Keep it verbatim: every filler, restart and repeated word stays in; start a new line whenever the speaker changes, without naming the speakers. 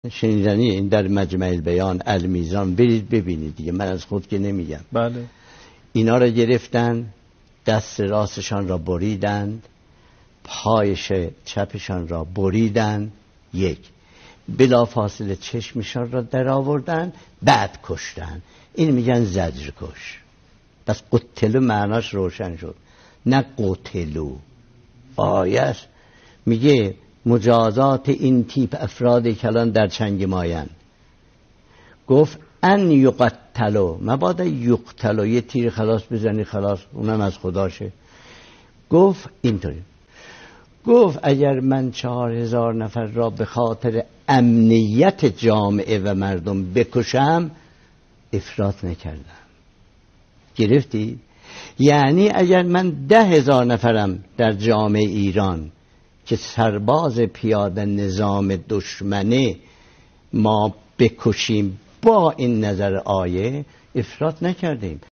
شنیدنی این در مجمع البیان المیزان برید ببینید دیگه، من از خود که نمیگم.
بله.
اینا را گرفتن، دست راستشان را بریدند، پایش چپشان را بریدند، یک بلا فاصله چشمشان را در آوردن، بعد کشتن. این میگن زجر کش. پس قتلو معناش روشن شد، نه قتلو. آیه میگه مجازات این تیپ افرادی که الان در چنگ ماین، گفت ان یقتلو، مبادا یقتلو یه تیر خلاص بزنی خلاص اونم از خداشه. گفت اینطوری، گفت اگر من چهار هزار نفر را به خاطر امنیت جامعه و مردم بکشم افراط نکردم. گرفتی؟ یعنی اگر من ده هزار نفرم در جامعه ایران که سرباز پیاده نظام دشمنه ما بکشیم با این نظر آیه، افراط نکردیم.